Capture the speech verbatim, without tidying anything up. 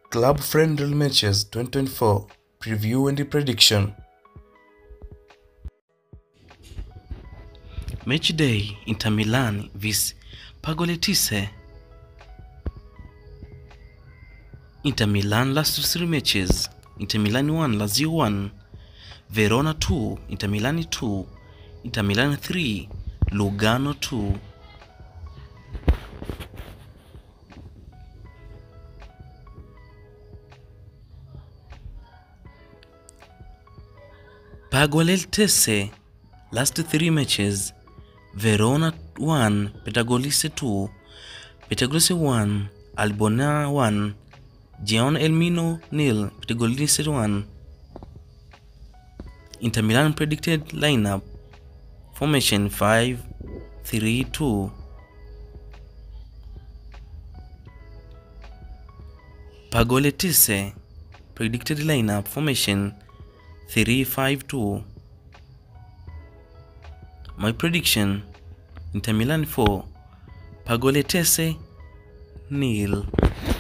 Club friendly matches twenty twenty-four preview and prediction. Match day: Inter Milan vs Pergolettese. Inter Milan last three matches: Inter Milan one, Lazio one, Verona two, Inter Milan two, Inter Milan three, Lugano two. Pergolettese last three matches: Verona one, Pergolettese two, Pergolettese one, Albona one, Gian Elmino nil, Pergolettese one. Inter Milan predicted lineup: formation five three two. Pergolettese predicted lineup: formation three five two. My prediction: Inter Milan four, Pergolettese nil.